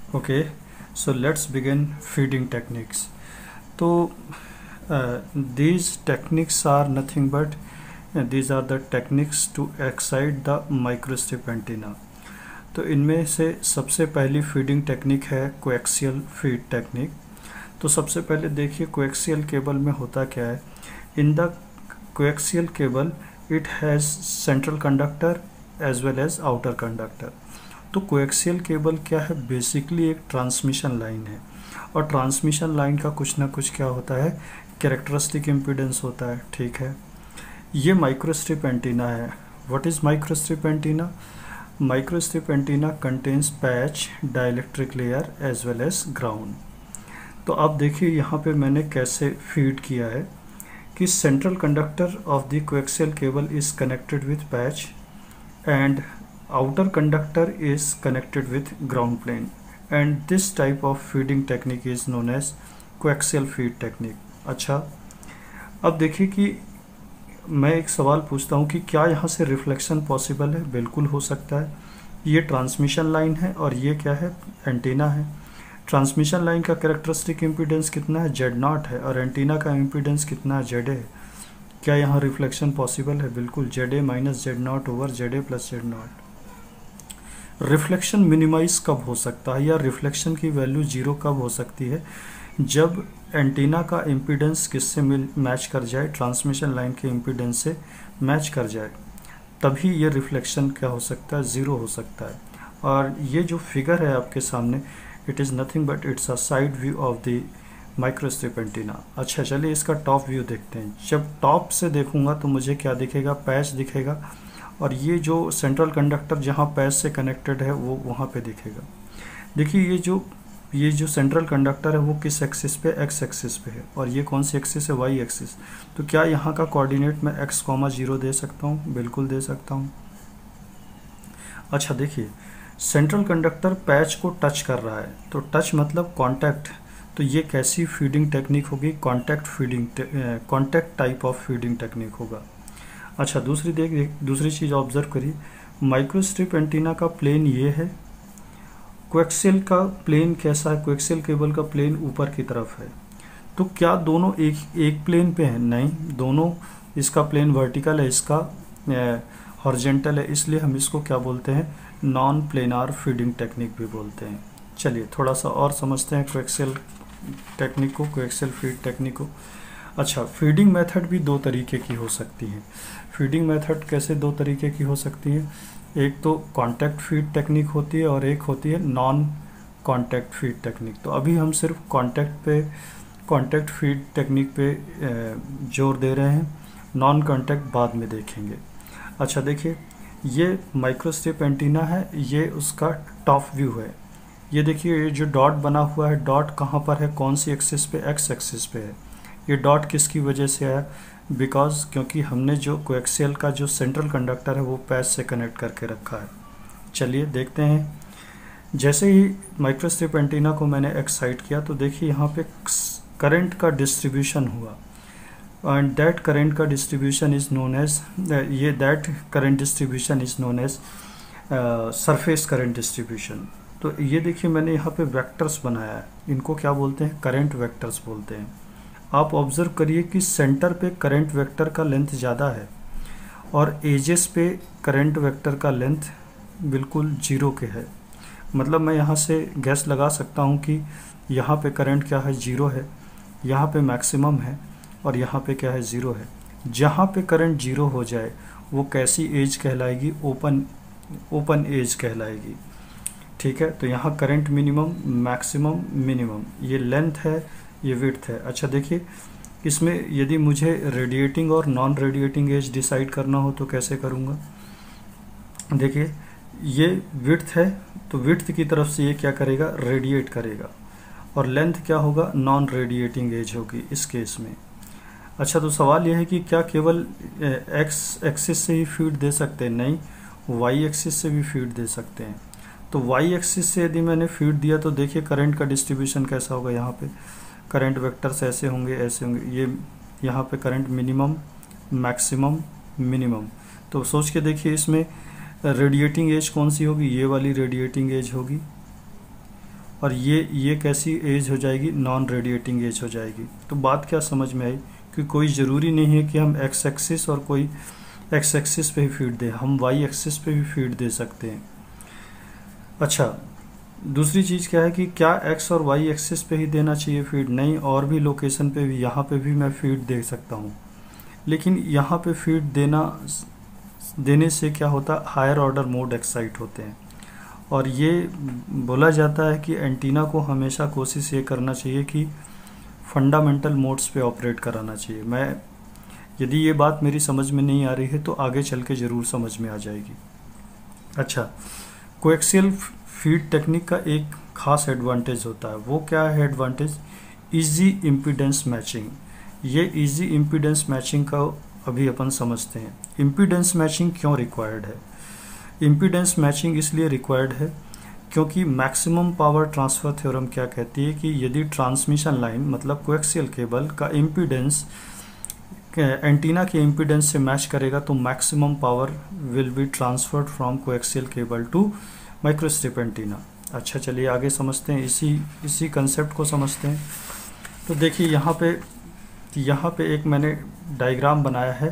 Okay, so let's begin feeding techniques. तो these techniques are nothing but these are the techniques to excite the microstrip antenna. तो इनमें से सबसे पहली feeding technique है coaxial feed technique. तो सबसे पहले देखिए कोएक्सियल केबल में होता क्या है। In the coaxial cable it has central conductor as well as outer conductor. तो कोएक्सियल केबल क्या है, बेसिकली एक ट्रांसमिशन लाइन है, और ट्रांसमिशन लाइन का कुछ ना कुछ क्या होता है, कैरेक्टरिस्टिक इम्पीडेंस होता है। ठीक है, ये माइक्रोस्ट्रिप एंटीना है। What is microstrip antenna? Microstrip antenna contains patch, dielectric layer as well as ground. तो अब देखिए यहाँ पे मैंने कैसे फीड किया है कि central conductor of the coaxial cable is connected with patch and outer conductor is connected with ground plane, and this type of feeding technique is known as coaxial feed technique. अच्छा, अब देखिए कि मैं एक सवाल पूछता हूँ कि क्या यहाँ से रिफ्लेक्शन पॉसिबल है? बिल्कुल हो सकता है। ये ट्रांसमिशन लाइन है और ये क्या है, एंटीना है। ट्रांसमिशन लाइन का कैरेक्टरिस्टिक इम्पीडेंस कितना है, Z0 है, और एंटीना का इम्पीडेंस कितना है, ZA है। क्या यहाँ रिफ्लेक्शन पॉसिबल है? बिल्कुल, ZA minus Z0 over ZA plus Z0। Reflection minimise कब हो सकता है, या रिफ्लेक्शन की वैल्यू जीरो कब हो सकती है? जब एंटीना का इम्पीडेंस किससे मैच कर जाए, ट्रांसमिशन लाइन के इम्पीडेंस से मैच कर जाए, तभी ये रिफ्लेक्शन क्या हो सकता है, ज़ीरो हो सकता है। और ये जो फिगर है आपके सामने, it is nothing but it's a side view of the microstrip antenna. अच्छा, चलिए इसका टॉप व्यू देखते हैं। जब टॉप से देखूंगा तो मुझे क्या दिखेगा, पैच दिखेगा, और ये जो सेंट्रल कंडक्टर जहाँ पैच से कनेक्टेड है वो वहाँ पे दिखेगा। देखिए ये जो सेंट्रल कंडक्टर है वो किस एक्सिस पे, एक्स एक्सिस पे है, और ये कौन सी एक्सिस है, वाई एक्सिस। तो क्या यहाँ का कोऑर्डिनेट मैं x,0 दे सकता हूँ? बिल्कुल दे सकता हूँ। अच्छा देखिए, सेंट्रल कंडक्टर पैच को टच कर रहा है, तो टच मतलब कॉन्टैक्ट। तो ये कैसी फीडिंग टेक्निक होगी, contact type of feeding technique होगा। अच्छा, दूसरी चीज़ ऑब्जर्व करिए, माइक्रोस्ट्रिप एंटीना का प्लेन ये है, कोएक्सियल का प्लेन कैसा है, कोएक्सियल केबल का प्लेन ऊपर की तरफ है। तो क्या दोनों एक प्लेन पे हैं? नहीं, दोनों, इसका प्लेन वर्टिकल है, इसका हॉरिजॉन्टल है, इसलिए हम इसको क्या बोलते हैं, नॉन प्लेनार फीडिंग टेक्निक भी बोलते हैं। चलिए थोड़ा सा और समझते हैं कोएक्सियल टेक्निक को, कोएक्सियल फीड टेक्निक को। अच्छा, फीडिंग मेथड भी दो तरीके की हो सकती है। फीडिंग मेथड कैसे दो तरीके की हो सकती है? एक तो कांटेक्ट फीड टेक्निक होती है और एक होती है नॉन कांटेक्ट फीड टेक्निक। तो अभी हम सिर्फ कांटेक्ट फीड टेक्निक पे जोर दे रहे हैं, नॉन कांटेक्ट बाद में देखेंगे। अच्छा देखिए, ये माइक्रोस्ट्रिप एंटीना है, ये उसका टॉप व्यू है। ये देखिए, ये जो डॉट बना हुआ है, डॉट कहाँ पर है, कौन सी एक्सिस पे, एक्स एक्सिस पे है। ये डॉट किसकी वजह से आया? बिकॉज क्योंकि हमने जो कोएक्सियल का जो सेंट्रल कंडक्टर है वो पैच से कनेक्ट करके रखा है। चलिए देखते हैं। जैसे ही माइक्रोस्ट्रिप एंटीना को मैंने एक्साइट किया तो देखिए यहाँ पे करंट का डिस्ट्रीब्यूशन हुआ, एंड दैट करंट का distribution is known as that current distribution is known as surface current distribution. तो ये देखिए, मैंने यहाँ पे वेक्टर्स बनाया है, इनको क्या बोलते हैं, करंट वेक्टर्स बोलते हैं। आप ऑब्जर्व करिए कि सेंटर पे करंट वेक्टर का लेंथ ज़्यादा है और एजेस पे करंट वेक्टर का लेंथ बिल्कुल जीरो के है। मतलब मैं यहाँ से गैस लगा सकता हूँ कि यहाँ पे करंट क्या है, जीरो है, यहाँ पे मैक्सिमम है, और यहाँ पे क्या है, ज़ीरो है। जहाँ पे करंट जीरो हो जाए वो कैसी एज कहलाएगी, ओपन एज कहलाएगी। ठीक है, तो यहाँ करंट मिनिमम, मैक्सिमम, मिनिमम, ये लेंथ है, ये विड्थ है। अच्छा देखिए, इसमें यदि मुझे रेडिएटिंग और नॉन रेडिएटिंग एज डिसाइड करना हो तो कैसे करूँगा? देखिए, ये विड्थ है, तो विड्थ की तरफ से ये क्या करेगा, रेडिएट करेगा, और लेंथ क्या होगा, नॉन रेडिएटिंग एज होगी इस केस में। अच्छा, तो सवाल यह है कि क्या केवल एक्स एक्सिस से ही फीड दे सकते हैं? नहीं, वाई एक्सिस से भी फीड दे सकते हैं। तो वाई एक्सिस से यदि मैंने फीड दिया तो देखिए करंट का डिस्ट्रीब्यूशन कैसा होगा, यहाँ पे करंट वेक्टर्स ऐसे होंगे, ऐसे होंगे, ये यहाँ पे करंट मिनिमम, मैक्सिमम, मिनिमम। तो सोच के देखिए, इसमें रेडिएटिंग एज कौन सी होगी, ये वाली रेडिएटिंग एज होगी, और ये कैसी एज हो जाएगी, नॉन रेडिएटिंग एज हो जाएगी। तो बात क्या समझ में आई कि कोई ज़रूरी नहीं है कि हम एक्स एक्सिस और कोई एक्स एक्सिस पे ही फीड दें, हम वाई एक्सिस पे भी फीड दे सकते हैं। अच्छा, दूसरी चीज़ क्या है कि क्या एक्स और वाई एक्सिस पे ही देना चाहिए फीड? नहीं, और भी लोकेशन पे भी, यहाँ पे भी मैं फीड दे सकता हूँ, लेकिन यहाँ पे फीड देने से क्या होता है, हायर ऑर्डर मोड एक्साइट होते हैं। और ये बोला जाता है कि एंटीना को हमेशा कोशिश ये करना चाहिए कि फंडामेंटल मोड्स पे ऑपरेट कराना चाहिए। यदि ये बात मेरी समझ में नहीं आ रही है तो आगे चल के ज़रूर समझ में आ जाएगी। अच्छा, कोएक्सियल फीड टेक्निक का एक खास एडवांटेज होता है, वो क्या है एडवांटेज? Easy impedance matching. ये इजी इम्पीडेंस मैचिंग का अभी अपन समझते हैं। इम्पीडेंस मैचिंग क्यों रिक्वायर्ड है? इम्पीडेंस मैचिंग इसलिए रिक्वायर्ड है क्योंकि मैक्सिमम पावर ट्रांसफ़र थ्योरम क्या कहती है कि यदि ट्रांसमिशन लाइन मतलब कोएक्सियल केबल का इम्पीडेंस एंटीना के इम्पीडेंस से मैच करेगा तो maximum power will be transferred from coaxial cable to microstrip antenna. अच्छा, चलिए आगे समझते हैं, इसी कंसेप्ट को समझते हैं। तो देखिए यहाँ पे एक मैंने डायग्राम बनाया है।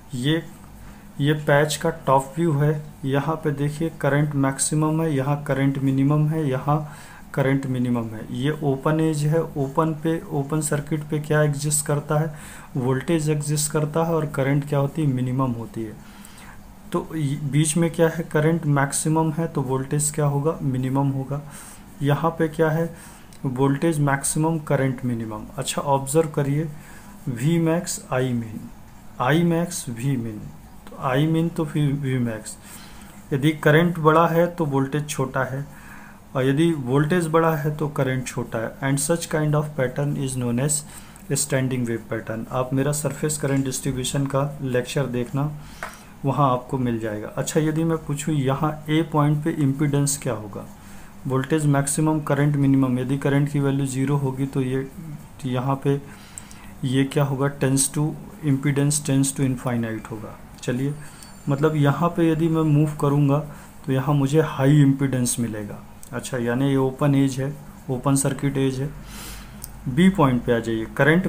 ये पैच का टॉप व्यू है। यहाँ पे देखिए करंट मैक्सिमम है, यहाँ करंट मिनिमम है, यहाँ करंट मिनिमम है। ये ओपन एज है। ओपन सर्किट पे क्या एग्जिस्ट करता है? वोल्टेज एग्जिस्ट करता है और करंट क्या होती है? मिनिमम होती है। तो बीच में क्या है? करंट मैक्सिमम है तो वोल्टेज क्या होगा? मिनिमम होगा। यहाँ पे क्या है? Voltage maximum, current minimum. अच्छा, ऑब्जर्व करिए, V max I min, I max we मिन, तो आई मिन तो फिर वी मैक्स। यदि करंट बड़ा है तो वोल्टेज छोटा है, और यदि वोल्टेज बड़ा है तो करंट छोटा है। And such kind of pattern is known as standing wave pattern. आप मेरा सरफेस करंट डिस्ट्रीब्यूशन का लेक्चर देखना, वहाँ आपको मिल जाएगा। अच्छा, यदि मैं पूछूँ यहाँ ए पॉइंट पे इम्पीडेंस क्या होगा? Voltage maximum, current minimum. यदि करंट की वैल्यू 0 होगी तो यहाँ पे ये क्या होगा? इम्पीडेंस टेंस टू इनफाइनाइट होगा। चलिए, मतलब यहाँ पे यदि मैं मूव करूँगा तो यहाँ मुझे हाई इम्पीडेंस मिलेगा। अच्छा, यानी ये ओपन एज है, ओपन सर्किट एज है। बी पॉइंट पे आ जाइए, करंट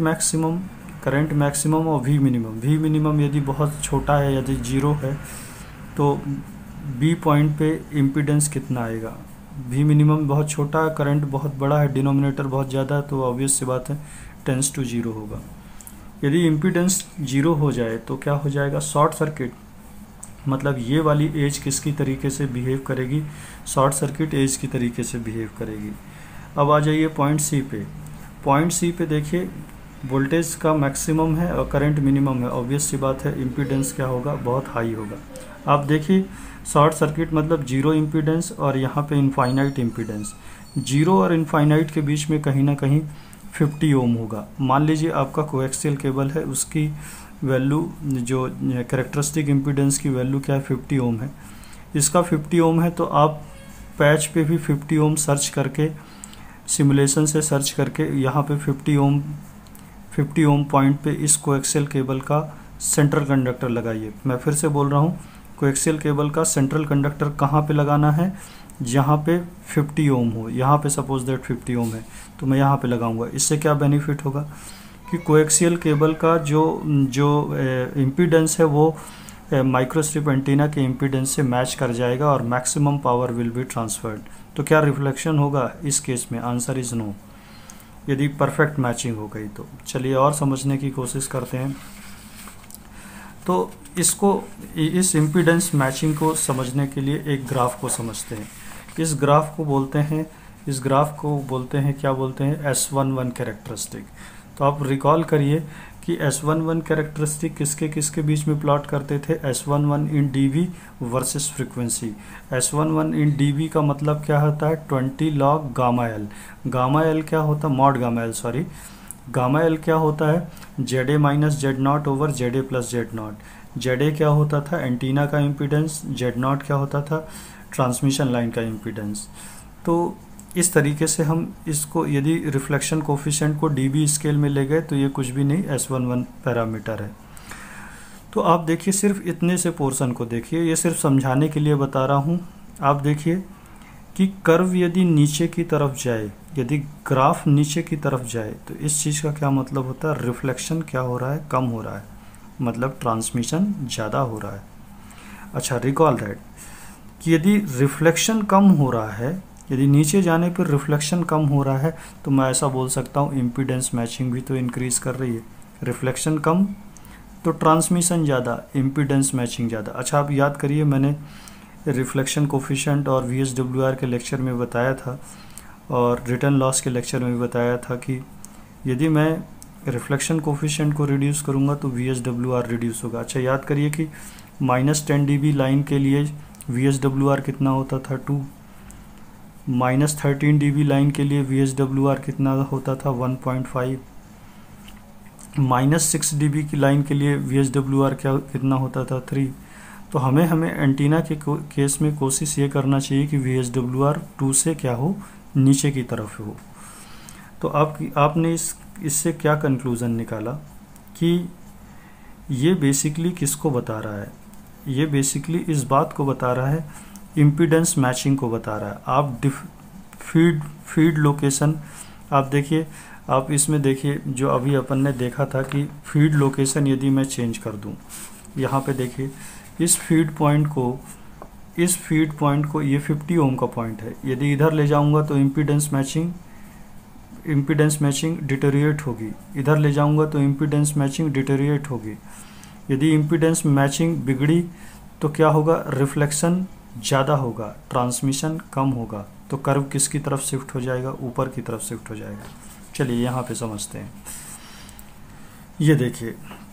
मैक्सिमम और वी मिनिमम यदि बहुत छोटा है, यदि 0 है तो बी पॉइंट पे इम्पीडेंस कितना आएगा? वी मिनिमम बहुत छोटा है, करंट बहुत बड़ा है, डिनोमिनेटर बहुत ज़्यादा है, तो ऑब्वियस सी बात है टेंस टू 0 होगा। यदि इम्पीडेंस 0 हो जाए तो क्या हो जाएगा? Short circuit. मतलब ये वाली एज किसकी तरीके से बिहेव करेगी? शॉर्ट सर्किट एज की तरीके से बिहेव करेगी। अब आ जाइए पॉइंट सी पे। पॉइंट सी पे देखिए, वोल्टेज का मैक्सिमम है और करंट मिनिमम है, ऑब्वियस सी बात है इम्पीडेंस क्या होगा? बहुत हाई होगा। आप देखिए, शॉर्ट सर्किट मतलब 0 इम्पीडेंस और यहाँ पे इनफाइनाइट इम्पीडेंस। 0 और इनफाइनाइट के बीच में कहीं ना कहीं 50 ओम होगा। मान लीजिए आपका कोएक्सियल केबल है, उसकी वैल्यू जो कैरेक्टरिस्टिक इम्पीडेंस की वैल्यू क्या है? 50 ओम है। इसका 50 ओम है तो आप पैच पे भी 50 ओम सर्च करके, सिमुलेशन से सर्च करके यहाँ पे 50 ओम पॉइंट पे इस कोएक्सियल केबल का सेंट्रल कंडक्टर लगाइए। मैं फिर से बोल रहा हूँ, कोएक्सियल केबल का सेंट्रल कंडक्टर कहाँ पे लगाना है? जहाँ पे 50 ओम हो। यहाँ पे सपोज दैट 50 ओम है तो मैं यहाँ पे लगाऊंगा। इससे क्या बेनिफिट होगा कि कोएक्सियल केबल का जो इम्पीडेंस है वो माइक्रोस्ट्रिप एंटीना के इम्पीडेंस से मैच कर जाएगा और maximum power will be transferred. तो क्या रिफ्लेक्शन होगा इस केस में? आंसर इज नो, यदि परफेक्ट मैचिंग हो गई तो। चलिए और समझने की कोशिश करते हैं। तो इस इम्पीडेंस मैचिंग को समझने के लिए एक ग्राफ को समझते हैं। इस ग्राफ को बोलते हैं क्या बोलते हैं? S11 characteristic. तो आप रिकॉल करिए कि S11 कैरेक्टरिस्टिक किसके बीच में प्लॉट करते थे? S11 in dB versus frequency. S11 in dB का मतलब क्या होता है? 20 log gamma L. Gamma L क्या होता है? Mod gamma L, sorry. Gamma L क्या होता है? ZA minus Z0 over ZA plus Z0। ZA क्या होता था? एंटीना का इम्पीडेंस। Z0 क्या होता था? ट्रांसमिशन लाइन का इम्पीडेंस। तो इस तरीके से हम इसको, यदि रिफ्लेक्शन कोफिशिएंट को dB स्केल में ले गए तो ये कुछ भी नहीं, S11 पैरामीटर है। तो आप देखिए, सिर्फ इतने से पोर्शन को देखिए, ये सिर्फ समझाने के लिए बता रहा हूँ। आप देखिए कि कर्व यदि नीचे की तरफ जाए, यदि ग्राफ नीचे की तरफ जाए, तो इस चीज़ का क्या मतलब होता है, रिफ्लेक्शन क्या हो रहा है, कम हो रहा है, मतलब ट्रांसमिशन ज़्यादा हो रहा है। अच्छा, रिकॉल दैट कि यदि रिफ्लेक्शन कम हो रहा है, यदि नीचे जाने पर रिफ्लेक्शन कम हो रहा है, तो मैं ऐसा बोल सकता हूँ इम्पीडेंस मैचिंग भी तो इंक्रीज़ कर रही है। रिफ्लेक्शन कम तो ट्रांसमिशन ज़्यादा, इम्पीडेंस मैचिंग ज़्यादा। अच्छा, आप याद करिए, मैंने रिफ्लेक्शन कोफिशिएंट और VSWR के लेक्चर में बताया था और रिटर्न लॉस के लेक्चर में भी बताया था कि यदि मैं रिफ्लेक्शन कोफिशिएंट को रिड्यूस करूँगा तो VSWR रिड्यूस होगा। अच्छा, याद करिए कि -10 dB लाइन के लिए VSWR कितना होता था, 2। -13 dB लाइन के लिए VSWR कितना होता था, 1.5। -6 dB की लाइन के लिए VSWR कितना होता था, 3। तो हमें एंटीना के केस में कोशिश ये करना चाहिए कि VSWR 2 से क्या हो, नीचे की तरफ हो। तो आपने इससे क्या कंक्लूज़न निकाला कि ये बेसिकली किसको बता रहा है, ये बेसिकली इस बात को बता रहा है, इम्पीडेंस मैचिंग को बता रहा है। आप फीड लोकेशन, आप देखिए, आप इसमें देखिए, जो अभी अपन ने देखा था कि फीड लोकेशन यदि मैं चेंज कर दूं, यहाँ पे देखिए इस फीड पॉइंट को ये 50 ओम का पॉइंट है, यदि इधर ले जाऊंगा तो इम्पीडेंस मैचिंग डिटेरिएट होगी, इधर ले जाऊंगा तो इम्पीडेंस मैचिंग डिटेरिएट होगी। यदि इम्पीडेंस मैचिंग बिगड़ी तो क्या होगा, रिफ्लेक्शन ज़्यादा होगा, ट्रांसमिशन कम होगा, तो कर्व किसकी तरफ शिफ्ट हो जाएगा, ऊपर की तरफ शिफ्ट हो जाएगा। चलिए यहाँ पे समझते हैं। ये देखिए,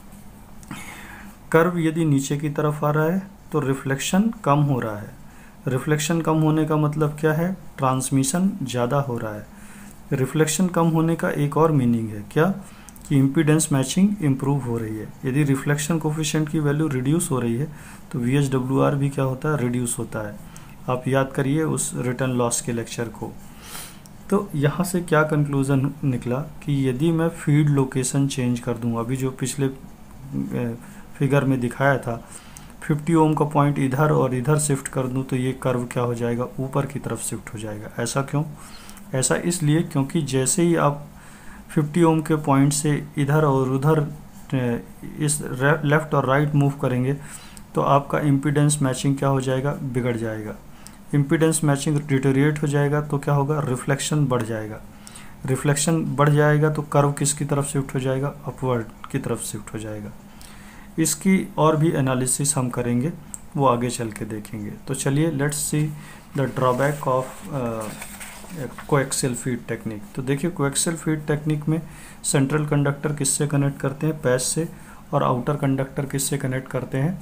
कर्व यदि नीचे की तरफ आ रहा है तो रिफ्लेक्शन कम हो रहा है। रिफ्लेक्शन कम होने का मतलब क्या है, ट्रांसमिशन ज़्यादा हो रहा है। रिफ्लेक्शन कम होने का एक और मीनिंग है क्या, कि इम्पीडेंस मैचिंग इम्प्रूव हो रही है। यदि रिफ्लेक्शन कोफिशिएंट की वैल्यू रिड्यूस हो रही है तो VSWR भी क्या होता है, रिड्यूस होता है। आप याद करिए उस रिटर्न लॉस के लेक्चर को। तो यहाँ से क्या कंक्लूज़न निकला कि यदि मैं फीड लोकेशन चेंज कर दूँ, अभी जो पिछले फिगर में दिखाया था 50 ओम का पॉइंट इधर और इधर शिफ्ट कर दूं, तो ये कर्व क्या हो जाएगा, ऊपर की तरफ शिफ्ट हो जाएगा। ऐसा क्यों, ऐसा इसलिए क्योंकि जैसे ही आप 50 ओम के पॉइंट से इधर और उधर इस लेफ़्ट और राइट मूव करेंगे तो आपका इम्पीडेंस मैचिंग क्या हो जाएगा, बिगड़ जाएगा। इम्पीडेंस मैचिंग डिटेरिएट हो जाएगा तो क्या होगा, रिफ्लेक्शन बढ़ जाएगा। रिफ्लेक्शन बढ़ जाएगा तो कर्व किसकी तरफ शिफ्ट हो जाएगा, अपवर्ड की तरफ शिफ्ट हो जाएगा। इसकी और भी एनालिसिस हम करेंगे, वो आगे चल के देखेंगे। तो चलिए let's see the drawback of coaxial feed technique. तो देखिए, कोएक्सियल फीड टेक्निक में सेंट्रल कंडक्टर किससे कनेक्ट करते हैं, पैच से, और आउटर कंडक्टर किससे कनेक्ट करते हैं,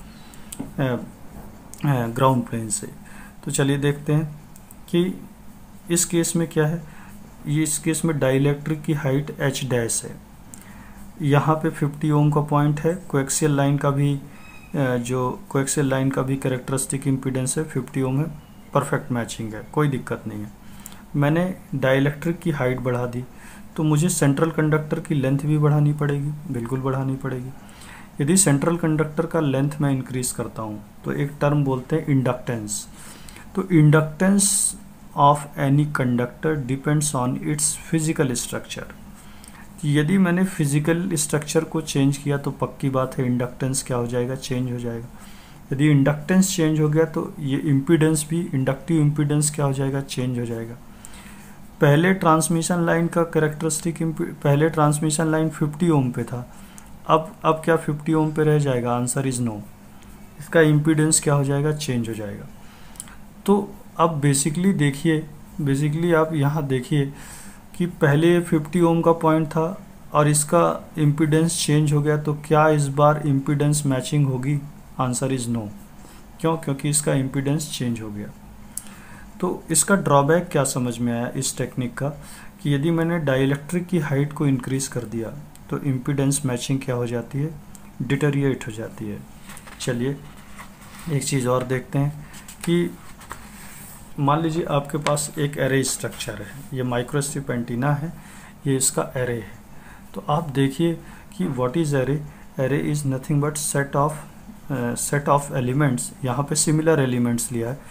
ग्राउंड प्लेन से। तो चलिए देखते हैं कि इस केस में क्या है। ये इस केस में डाइलेक्ट्रिक की हाइट h डैश है, यहाँ पे 50 ओम का पॉइंट है। कोएक्सियल लाइन का भी कोएक्सियल लाइन का भी कैरेक्टरिस्टिक इम्पीडेंस है 50 ओम है, परफेक्ट मैचिंग है, कोई दिक्कत नहीं है। मैंने डाइलेक्ट्रिक की हाइट बढ़ा दी तो मुझे सेंट्रल कंडक्टर की लेंथ भी बढ़ानी पड़ेगी, बिल्कुल बढ़ानी पड़ेगी। यदि सेंट्रल कंडक्टर का लेंथ मैं इंक्रीज करता हूँ तो एक टर्म बोलते हैं इंडक्टेंस। तो inductance of any conductor depends on its physical structure. यदि मैंने फिजिकल स्ट्रक्चर को चेंज किया तो पक्की बात है इंडक्टेंस क्या हो जाएगा, चेंज हो जाएगा। यदि इंडक्टेंस चेंज हो गया तो ये इम्पीडेंस भी, इंडक्टिव इम्पीडेंस क्या हो जाएगा, चेंज हो जाएगा। पहले ट्रांसमिशन लाइन का कैरेक्टरिस्टिक, पहले ट्रांसमिशन लाइन 50 ओम पे था, अब क्या 50 ओम पे रह जाएगा, आंसर इज नो। इसका इम्पीडेंस क्या हो जाएगा, चेंज हो जाएगा। तो अब बेसिकली देखिए, बेसिकली आप यहाँ देखिए कि पहले 50 ओम का पॉइंट था और इसका इम्पीडेंस चेंज हो गया, तो क्या इस बार इम्पीडेंस मैचिंग होगी, आंसर इज नो। क्यों, क्योंकि इसका इम्पीडेंस चेंज हो गया। तो इसका ड्रॉबैक क्या समझ में आया इस टेक्निक का, कि यदि मैंने डाइलेक्ट्रिक की हाइट को इंक्रीज कर दिया तो इम्पीडेंस मैचिंग क्या हो जाती है, डिटेरिएट हो जाती है। चलिए एक चीज़ और देखते हैं कि मान लीजिए आपके पास एक एरे स्ट्रक्चर है, ये माइक्रोस्ट्रिप एंटीना है, ये इसका एरे है। तो आप देखिए कि what is array, array is nothing but set of elements. यहाँ पे सिमिलर एलिमेंट्स लिया है।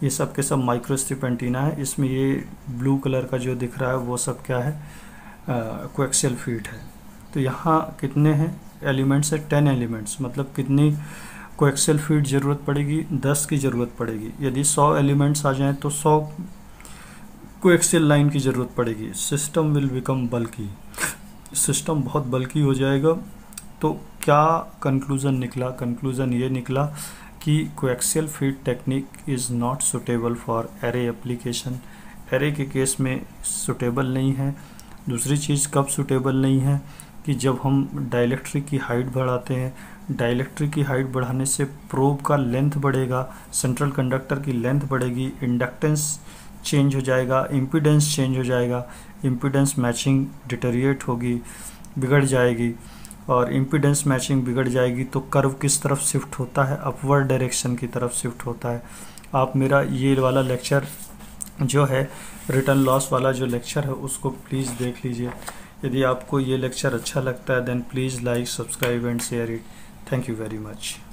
ये सब के सब माइक्रोस्ट्रिप एंटीना है। इसमें ये ब्लू कलर का जो दिख रहा है वो सब क्या है, कोएक्सियल फीड है। तो यहाँ कितने हैं एलिमेंट्स है, 10 एलिमेंट्स, मतलब कितनी कोएक्सियल फीड ज़रूरत पड़ेगी, 10 की ज़रूरत पड़ेगी। यदि 100 एलिमेंट्स आ जाएँ तो 100 कोएक्सियल लाइन की ज़रूरत पड़ेगी। System will become bulky, system बहुत बल्की हो जाएगा। तो क्या कंक्लूज़न निकला? कंक्लूज़न ये निकला कि coaxial feed technique is not suitable for array application, array के केस में सुटेबल नहीं है। दूसरी चीज़ कब सुटेबल नहीं है कि जब हम डाइलेक्ट्रिक की हाइट बढ़ाते हैं, डाइलेक्ट्रिक की हाइट बढ़ाने से प्रोब का लेंथ बढ़ेगा, सेंट्रल कंडक्टर की लेंथ बढ़ेगी, इंडक्टेंस चेंज हो जाएगा, इम्पीडेंस चेंज हो जाएगा, इम्पीडेंस मैचिंग डिटेरिएट होगी, बिगड़ जाएगी, और इम्पीडेंस मैचिंग बिगड़ जाएगी तो कर्व किस तरफ शिफ्ट होता है, अपवर्ड डायरेक्शन की तरफ शिफ्ट होता है। आप मेरा ये वाला लेक्चर जो है रिटर्न लॉस वाला जो लेक्चर है उसको प्लीज़ देख लीजिए। यदि आपको ये लेक्चर अच्छा लगता है then please like, subscribe and share it. Thank you very much.